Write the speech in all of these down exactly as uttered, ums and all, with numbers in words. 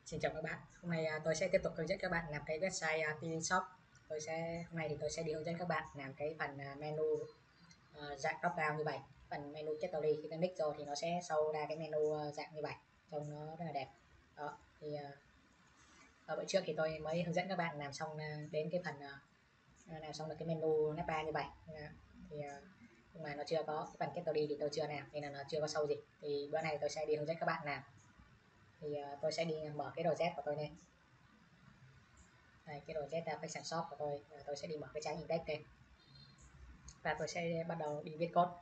Xin chào các bạn. Hôm nay à, tôi sẽ tiếp tục hướng dẫn các bạn làm cái website à, tê vê Shop. Tôi sẽ hôm nay thì tôi sẽ đi hướng dẫn các bạn làm cái phần à, menu à, dạng drop down như vậy. Phần menu category khi ta click rồi thì nó sẽ show ra cái menu à, dạng như vậy, trông nó rất là đẹp. Đó thì à, ở bữa trước thì tôi mới hướng dẫn các bạn làm xong à, đến cái phần à, làm xong được cái menu navbar như vậy. À, thì à, nhưng mà nó chưa có cái phần category thì tôi chưa làm nên là nó chưa có show gì. Thì bữa nay tôi sẽ đi hướng dẫn các bạn làm. Thì uh, tôi sẽ đi mở cái project của tôi lên. Đây, cái project là Fashion Shop của tôi, và tôi sẽ đi mở cái trang index lên và tôi sẽ bắt đầu đi viết code.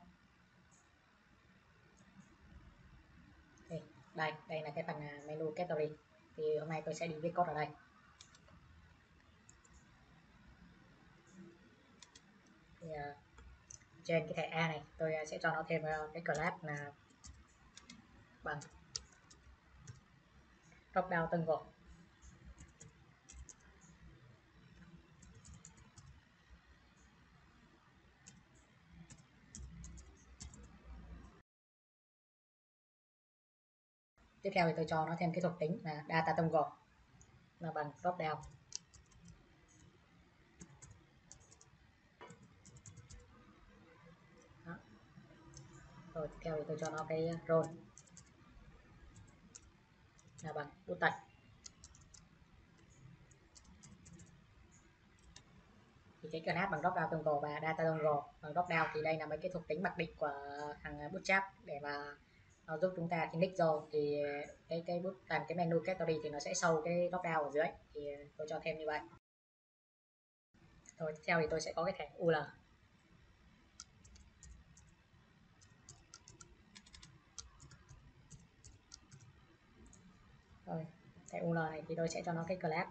Đây, đây, đây là cái phần menu category. Thì hôm nay tôi sẽ đi viết code ở đây. Thì, uh, trên cái thẻ A này tôi sẽ cho nó thêm uh, cái class là bằng drop down tân gột. Tiếp theo thì tôi cho nó thêm cái thuộc tính là data tân gột là bằng drop down. Đó. Rồi tiếp theo thì tôi cho nó cái role là bằng button. Thì cái class bằng drop down toggle và data toggle bằng drop down thì đây là mấy cái thuộc tính mặc định của thằng bootstrap để mà nó giúp chúng ta khi click vô thì cái cái bút làm cái menu category thì nó sẽ show cái drop down ở dưới, thì tôi cho thêm như vậy. Rồi tiếp theo thì tôi sẽ có cái thẻ u lờ. Rồi thẻ u lờ này thì tôi sẽ cho nó cái class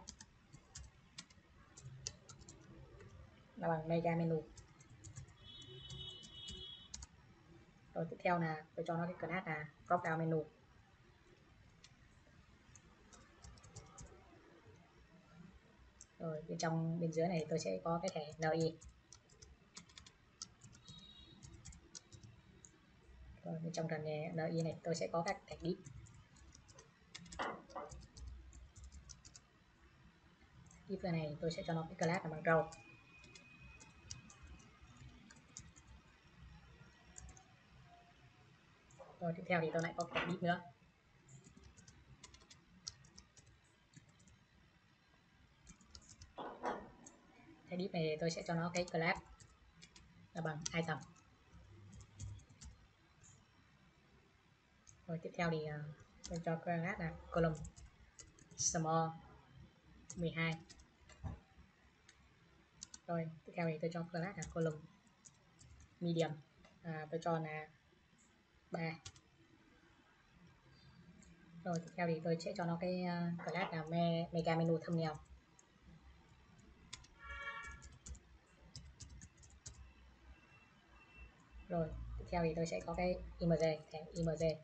là bằng mega menu. Rồi tiếp theo là tôi cho nó cái class là drop down menu. Rồi bên trong bên dưới này tôi sẽ có cái thẻ en i. Rồi bên trong phần en i này tôi sẽ có các thẻ div. Div này tôi sẽ cho nó cái class là bằng row. Rồi tiếp theo thì tôi lại có thẻ div nữa. Thẻ div này tôi sẽ cho nó cái class là bằng item. Rồi tiếp theo thì uh, tôi cho class là column small mười hai. Rồi tiếp theo thì tôi cho class là column medium, à, tôi cho là ba. Rồi tiếp theo thì tôi sẽ cho nó cái uh, class là me, mega menu thumbnail. Rồi tiếp theo thì tôi sẽ có cái image, thẻ image.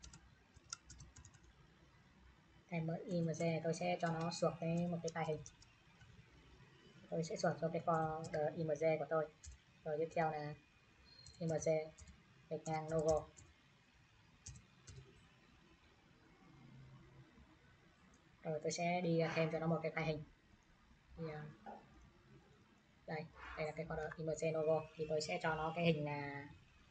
Thẻ image tôi sẽ cho nó suộc cái một cái file hình. Tôi sẽ suộc cho cái folder image của tôi. Rồi tiếp theo là image gạch ngang logo. Rồi tôi sẽ đi thêm cho nó một cái file hình. Thì, uh, đây đây là cái folder image logo, thì tôi sẽ cho nó cái hình là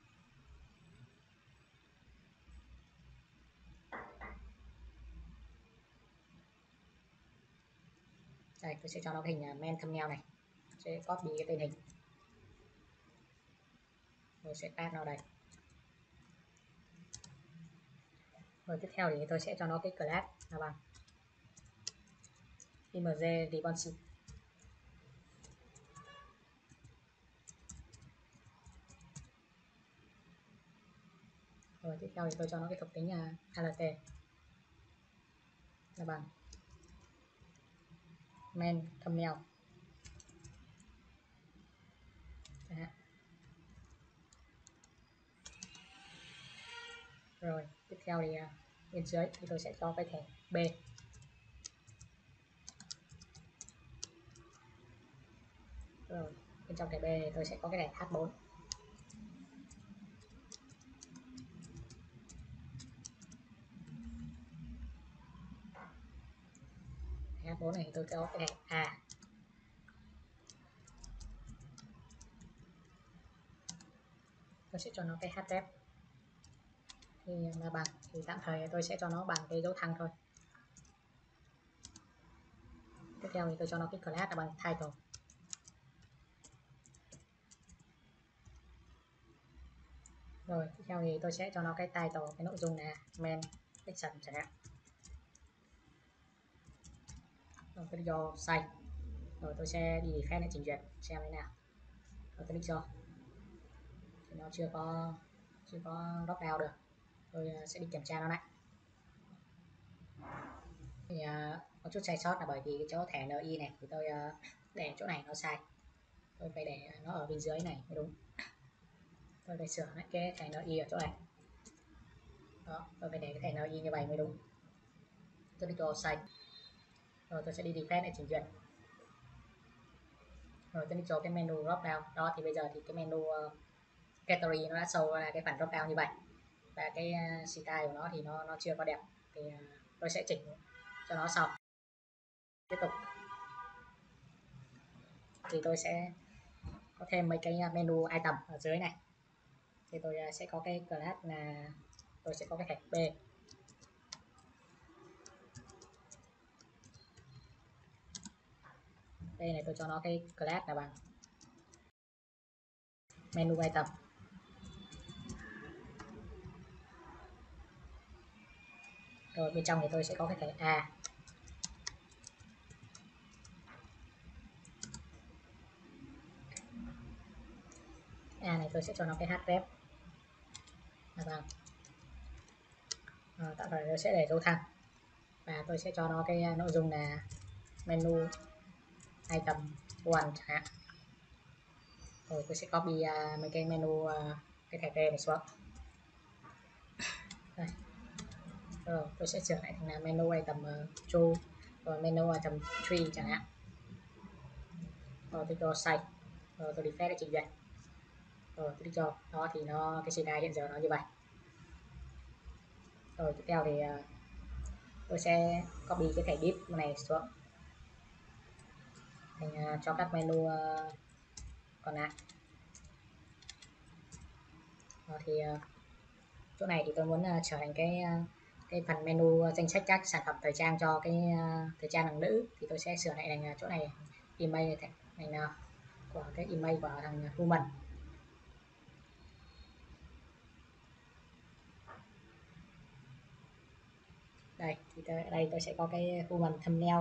đây, tôi sẽ cho nó cái hình là main thumbnail này, sẽ copy cái tên hình rồi sẽ paste vào đây. Rồi tiếp theo thì tôi sẽ cho nó cái class là bằng image responsive. Rồi tiếp theo thì tôi cho nó cái thuộc tính là alt là bằng main thumbnail. Đấy. Rồi tiếp theo thì uh, bên dưới thì tôi sẽ cho cái thẻ B. Rồi bên trong thẻ B thì tôi sẽ có cái thẻ H bốn. a bốn này thì tôi có cái thẻ A, tôi sẽ cho nó cái href thì là bằng, thì tạm thời tôi sẽ cho nó bằng cái dấu thăng thôi. Tiếp theo thì tôi cho nó cái class là bằng title. Rồi tiếp theo thì tôi sẽ cho nó cái title, cái nội dung là main section chẳng hạn. Rồi tôi cho save. Rồi tôi sẽ đi phép lại trình duyệt xem thế nào. Rồi tôi click cho. Thì nó chưa có chưa có drop down được. Tôi sẽ đi kiểm tra nó lại. Thì uh, có chút sai sót là bởi vì cái chỗ thẻ en i này thì tôi uh, để chỗ này nó sai. Tôi phải để nó ở bên dưới này mới đúng. Tôi phải sửa lại cái thẻ en i ở chỗ này. Đó, tôi phải để cái thẻ en i như vậy mới đúng. Tôi đi cho save. Rồi tôi sẽ đi refresh để chỉnh duyệt. Rồi tôi đi cho cái menu drop down. Đó thì bây giờ thì cái menu uh, category nó đã show ra cái phần drop down như vậy. Và cái uh, style của nó thì nó nó chưa có đẹp. Thì uh, tôi sẽ chỉnh cho nó sau. Tiếp tục. Thì tôi sẽ có thêm mấy cái menu item ở dưới này. Thì tôi uh, sẽ có cái class là tôi sẽ có cái thẻ B. Đây này tôi cho nó cái class là bằng menu item. Rồi bên trong thì tôi sẽ có cái thẻ A. A này tôi sẽ cho nó cái href là bằng à, tạm thời tôi sẽ để dấu thăng và tôi sẽ cho nó cái nội dung là menu item one chẳng hạn. Rồi tôi sẽ copy uh, mấy cái menu uh, cái thẻ T này xuống. Đây. Rồi tôi sẽ sửa lại thành là menu item uh, two, rồi menu item three chẳng hạn. Rồi tôi cho save, rồi tôi refresh để chỉnh duyệt. Rồi tôi cho đó thì nó cái style hiện giờ nó như vậy. Rồi tiếp theo thì uh, tôi sẽ copy cái thẻ div này xuống thành uh, cho các menu uh, còn lại. Rồi thì uh, chỗ này thì tôi muốn uh, trở thành cái uh, cái phần menu danh sách các sản phẩm thời trang cho cái uh, thời trang男nữ, thì tôi sẽ sửa lại thành uh, chỗ này email thành, thành uh, của cái email của thằng Human. Đây thì tôi, ở đây tôi sẽ có cái Human thumbnail.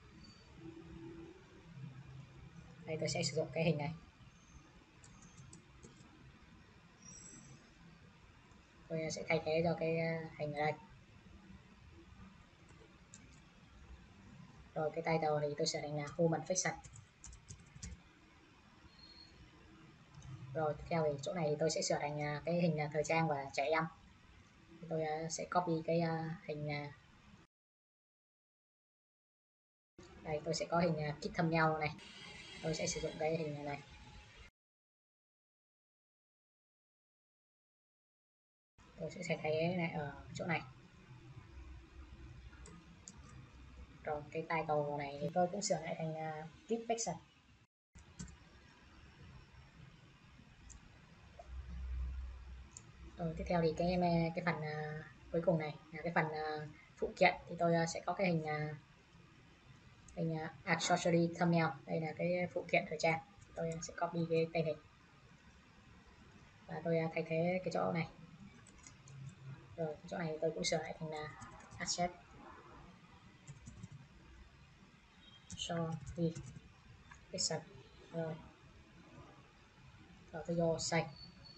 Đây tôi sẽ sử dụng cái hình này. Tôi sẽ thay thế cho cái hình ở đây. Rồi cái title thì tôi sẽ thành là Human Fiction. Rồi tiếp theo thì chỗ này tôi sẽ sửa thành cái hình thời trang và trẻ em. Tôi sẽ copy cái hình đây, tôi sẽ có hình kit thumbnail này. Tôi sẽ sử dụng cái hình này, này. Tôi sẽ thay thế này ở chỗ này. Rồi cái title này thì tôi cũng sửa lại thành uh, kit fiction. Rồi tiếp theo thì cái cái phần uh, cuối cùng này là cái phần uh, phụ kiện, thì tôi uh, sẽ có cái hình uh, hình uh, accessory thumbnail. Đây là cái phụ kiện thời trang. Tôi sẽ copy cái tên hình và tôi uh, thay thế cái chỗ này. Rồi cái chỗ này tôi cũng sửa lại thành là uh, asset so đi fiction. Rồi rồi tôi vô save.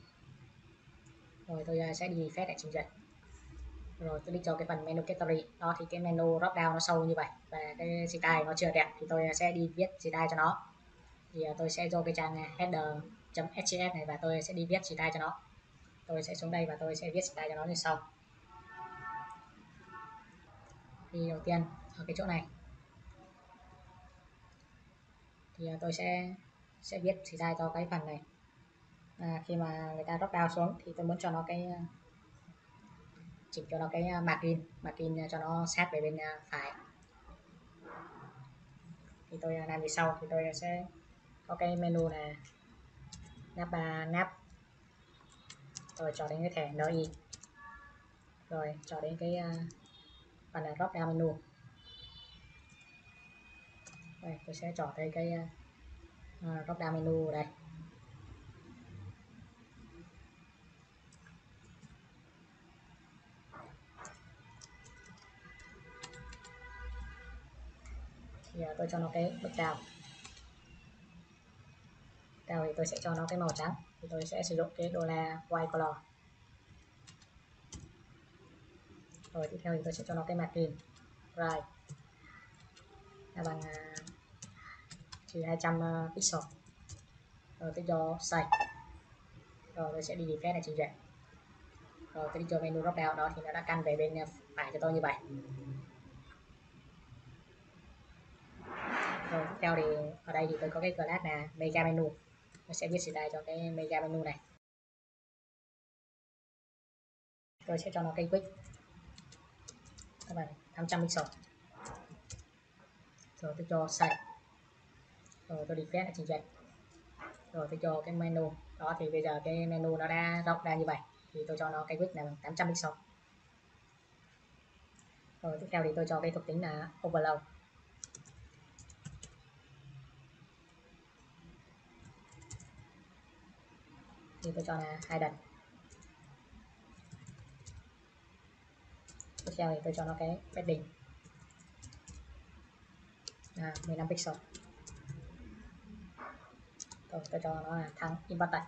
Rồi tôi sẽ đi phép lại trình duyệt. Rồi tôi đi cho cái phần menu category. Đó thì cái menu drop down nó sâu như vậy và cái style nó chưa đẹp, thì tôi sẽ đi viết style cho nó. Thì tôi sẽ vô cái trang header.html này và tôi sẽ đi viết style cho nó. Tôi sẽ xuống đây và tôi sẽ viết style cho nó như sau. Thì đầu tiên ở cái chỗ này thì tôi sẽ sẽ viết style cho cái phần này. À, khi mà người ta drop down xuống thì tôi muốn cho nó cái chỉnh cho nó cái margin margin cho nó sát về bên phải. thì tôi làm như sau. Thì tôi sẽ có cái menu là nắp nắp rồi cho đến cái thẻ en i, rồi cho đến cái phần là drop down menu. Đây, tôi sẽ chọn tới cái uh, drop down menu đây. Thì uh, tôi cho nó cái bước down. Down thì tôi sẽ cho nó cái màu trắng. Thì tôi sẽ sử dụng cái đô la white color. Rồi tiếp theo thì tôi sẽ cho nó cái margin right là bằng uh, trừ hai trăm uh, pixel. Rồi tôi cho size. Rồi tôi sẽ đi defect này chỉnh duyệt. Rồi tôi đi cho menu drop down đó thì nó đã căn về bên phải cho tôi như vậy. Rồi tiếp theo thì ở đây thì tôi có cái class là mega menu. Tôi sẽ viết style cho cái mega menu này. Tôi sẽ cho nó cái quick các bạn tám trăm pixel. Rồi tôi cho size. Rồi tôi defect lại chỉnh duyệt. Rồi tôi cho cái menu đó thì bây giờ cái menu nó đã rộng ra như vậy. Thì tôi cho nó cái width là tám trăm pixel. Rồi tiếp theo thì tôi cho cái thuộc tính là overload. Thì tôi cho là hai lần. Tiếp theo thì tôi cho nó cái padding là mười lăm pixel. Rồi tôi cho nó là thắng inverter.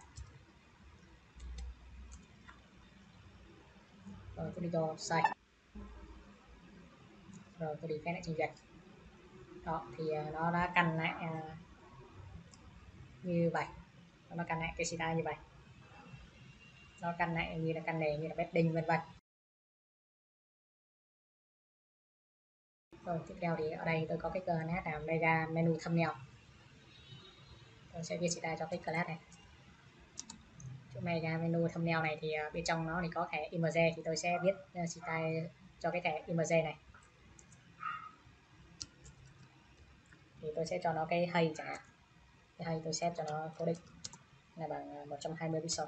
Rồi tôi đi cho size. Rồi tôi đi phép lại trình duyệt. Đó thì nó đã căn lại uh, như vậy. Nó căn lại cái style như vậy. Nó căn lại như là căn nề, như là bedding vân vân. Rồi tiếp theo thì ở đây tôi có cái class là mega menu thumbnail. Tôi sẽ viết style cho cái class này. Chỗ mega menu thumbnail này thì uh, bên trong nó thì có thẻ image, thì tôi sẽ viết uh, style cho cái thẻ image này. Thì tôi sẽ cho nó cái hay chẳng hạn. Cái hay tôi set cho nó cố định là bằng một trăm hai mươi pixel.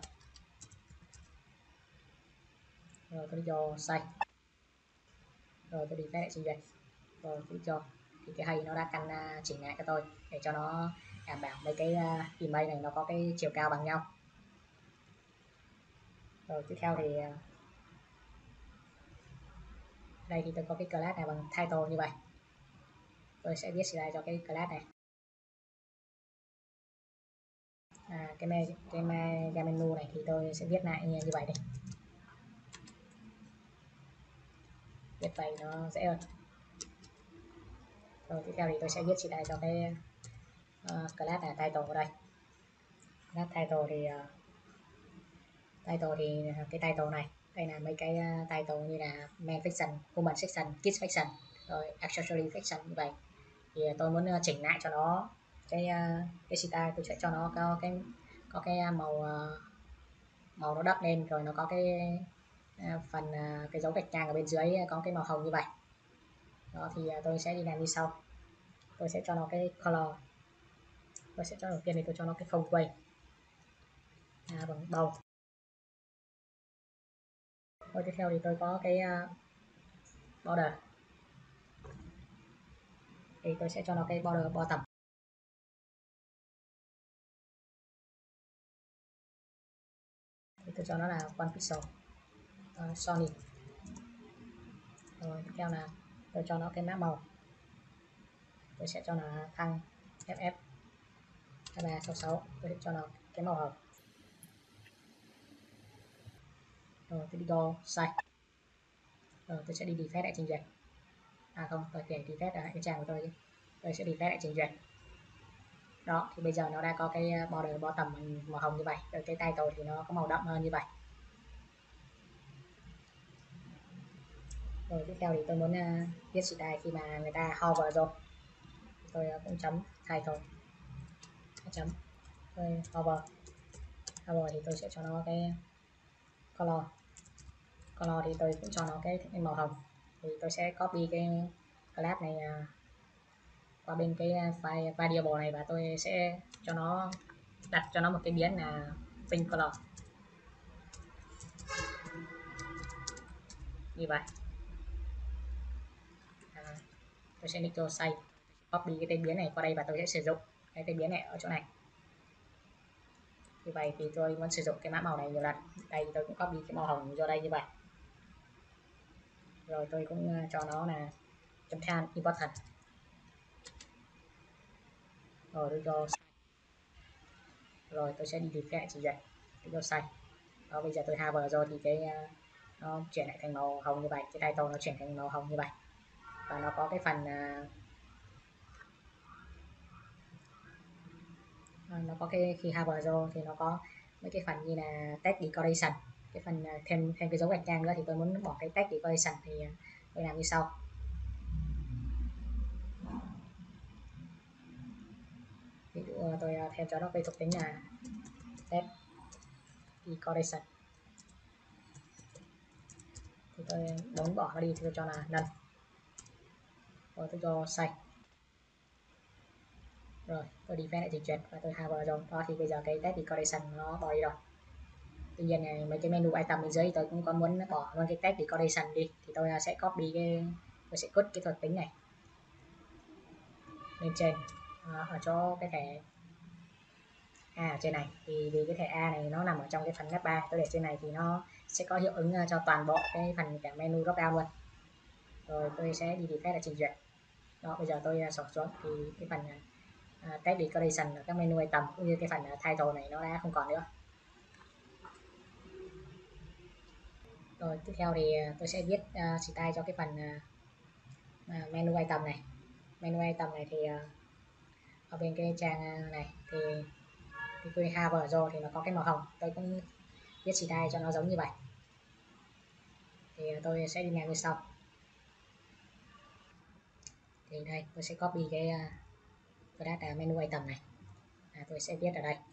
Rồi tôi đi cho size. Rồi tôi đi phép lại trình duyệt. Rồi tôi cho thì cái hay nó đã căn uh, chỉnh lại cho tôi để cho nó đảm bảo mấy cái uh, image này nó có cái chiều cao bằng nhau. Rồi tiếp theo thì uh, đây thì tôi có cái class này bằng title như vậy. Tôi sẽ viết style cho cái class này. À, cái me cái mega menu này thì tôi sẽ viết lại như, như vậy đi. Viết vậy nó dễ hơn. Rồi tiếp theo thì tôi sẽ viết style cho cái uh, class là title ở đây. Class title thì uh, title thì cái title này, đây là mấy cái uh, title như là main section, human section, kids section, rồi accessory section như vậy. Thì tôi muốn uh, chỉnh lại cho nó cái uh, cái style, tôi sẽ cho nó có cái có cái màu uh, màu nó đậm lên, rồi nó có cái uh, phần uh, cái dấu gạch ngang ở bên dưới có cái màu hồng như vậy. Đó thì uh, tôi sẽ đi làm như sau. Tôi sẽ cho nó cái color. Tôi sẽ cho đầu tiên thì tôi cho nó cái không quay à, bằng bầu. Rồi tiếp theo thì tôi có cái uh, border. Thì tôi sẽ cho nó cái border bottom. Thì tôi cho nó là one pixel uh, solid. Rồi tiếp theo là tôi cho nó cái mã màu. Tôi sẽ cho nó thăng ép ép hai ba sáu sáu. Tôi sẽ cho nó cái màu hồng. Rồi tôi đi go size. Rồi tôi sẽ đi defect lại trình duyệt. À không, tôi phải defect lại cái trang của tôi chứ. Tôi sẽ defect lại trình duyệt. Đó thì bây giờ nó đã có cái border bottom màu hồng như vậy. Rồi cái title thì nó có màu đậm hơn như vậy. Rồi tiếp theo thì tôi muốn uh, viết style khi mà người ta hover rồi. Tôi uh, cũng chấm title chấm tôi hover. Hover thì tôi sẽ cho nó cái color. Color thì tôi cũng cho nó cái, cái màu hồng. Thì tôi sẽ copy cái class này uh, qua bên cái file variable này và tôi sẽ cho nó đặt cho nó một cái biến là pink color như vậy. À, tôi sẽ nick cho save, copy cái tên biến này qua đây và tôi sẽ sử dụng cái tên biến này ở chỗ này. Như vậy thì tôi muốn sử dụng cái mã màu này nhiều lần, đây tôi cũng copy cái màu hồng vô đây như vậy. Rồi tôi cũng cho nó là chấm than important. Rồi tôi cho rồi tôi sẽ đi tìm cái chỉ dạy tôi cho sai. Đó, bây giờ tôi hover rồi thì cái nó chuyển lại thành màu hồng như vậy, cái title nó chuyển thành màu hồng như vậy và nó có cái phần uh, nó có cái khi hover rồi thì nó có mấy cái phần như là text decoration, cái phần uh, thêm thêm cái dấu gạch ngang nữa thì tôi muốn bỏ cái text decoration thì uh, tôi làm như sau. Ví dụ uh, tôi uh, thêm cho nó cái thuộc tính là text decoration thì tôi muốn bỏ nó đi thì tôi cho là none, rồi tôi cho save. Rồi tôi đi phép lại trình duyệt và tôi hover rồi đó, thì bây giờ cái text decoration nó bỏ đi rồi. Tuy nhiên này mấy cái menu item bên dưới tôi cũng có muốn bỏ luôn cái text decoration đi thì tôi sẽ copy cái tôi sẽ copy cái thuộc tính này lên trên à, ở chỗ cái thẻ A ở trên này, thì vì cái thẻ A này nó nằm ở trong cái phần map ba, tôi để trên này thì nó sẽ có hiệu ứng cho toàn bộ cái phần cả menu drop down luôn. Rồi tôi sẽ đi phép lại trình duyệt đó, bây giờ tôi sort xuống thì cái phần uh, text decoration ở các menu item cũng như cái phần uh, title này nó đã không còn nữa. Rồi tiếp theo thì tôi sẽ viết uh, style cho cái phần uh, uh, menu item này. Menu item này thì uh, ở bên cái trang này thì thì tôi hover rồi thì nó có cái màu hồng, tôi cũng viết style cho nó giống như vậy. Thì uh, tôi sẽ đi làm như sau. Thì đây tôi sẽ copy cái uh, cái data menu item này, à, tôi sẽ viết ở đây.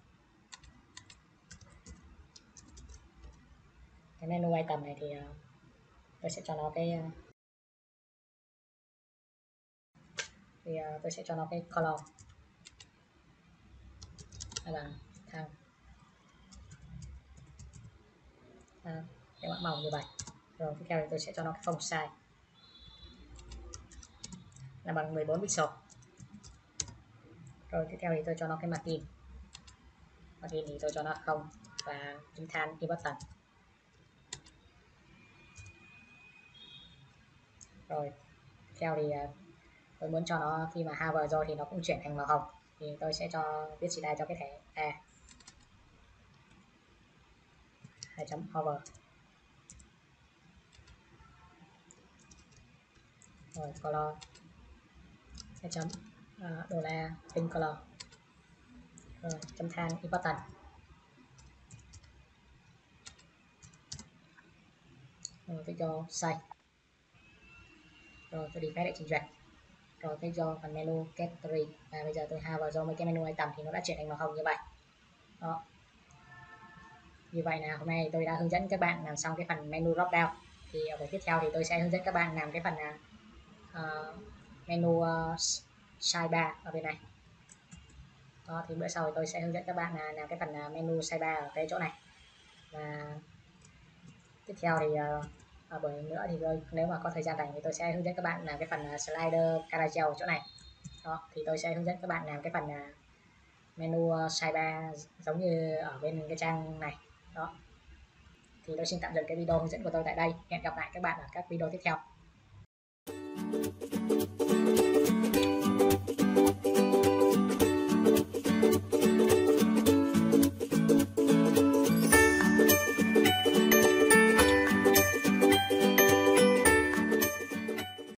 Cái menu item này thì uh, tôi sẽ cho nó cái uh, thì uh, tôi sẽ cho nó cái color là bằng thang à, cái mã màu như vậy. Rồi tiếp theo thì tôi sẽ cho nó cái font size là bằng mười bốn pixel. Rồi tiếp theo thì tôi cho nó cái margin margin thì tôi cho nó không và chấm than important. Rồi theo thì tôi muốn cho nó khi mà hover rồi thì nó cũng chuyển thành màu hồng thì tôi sẽ cho viết style cho cái thẻ A hai chấm hover. Rồi color hai chấm uh, đô la pink color. Rồi chấm than important. Rồi tôi cho save. Rồi tôi đi phép để trình duyệt. Rồi tôi cho phần menu category và bây giờ tôi hover do mấy cái menu item thì nó đã chuyển thành màu hồng như vậy. Đó. Như vậy là hôm nay tôi đã hướng dẫn các bạn làm xong cái phần menu drop down. Thì ở buổi tiếp theo thì tôi sẽ hướng dẫn các bạn làm cái phần uh, menu uh, sidebar ở bên này. Đó, thì bữa sau thì tôi sẽ hướng dẫn các bạn là làm cái phần uh, menu sidebar ở cái chỗ này. Và tiếp theo thì uh, ở buổi nữa thì tôi, nếu mà có thời gian rảnh thì tôi sẽ hướng dẫn các bạn làm cái phần uh, slider carousel ở chỗ này. Đó, thì tôi sẽ hướng dẫn các bạn làm cái phần uh, menu uh, sidebar giống như ở bên cái trang này. Đó, thì tôi xin tạm dừng cái video hướng dẫn của tôi tại đây. Hẹn gặp lại các bạn ở các video tiếp theo.